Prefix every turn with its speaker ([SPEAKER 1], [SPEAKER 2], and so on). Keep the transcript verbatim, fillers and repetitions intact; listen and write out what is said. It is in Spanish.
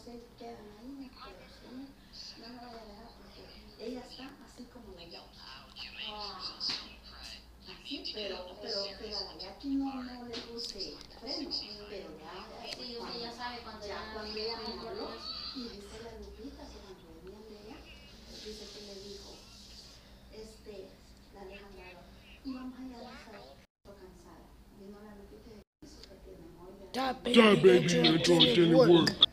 [SPEAKER 1] se quedan ahí, pero sí, no la voy a dejar porque ella está así como la llave. Ah, así, pero, pero, pero a la Jackie no, no le puse freno, pero ya,
[SPEAKER 2] Sí,
[SPEAKER 1] cuando,
[SPEAKER 2] usted ya sabe cuando
[SPEAKER 1] ya,
[SPEAKER 2] ya,
[SPEAKER 1] cuando ella me
[SPEAKER 2] ya
[SPEAKER 1] habló, y dice la Lupita, que me venían de ella, dice que le dijo, este, la Alejandra, y vamos allá a la sala, cansada. Vino la Lupita y dice que tiene memoria.
[SPEAKER 3] Stop, baby, Intterupted at work.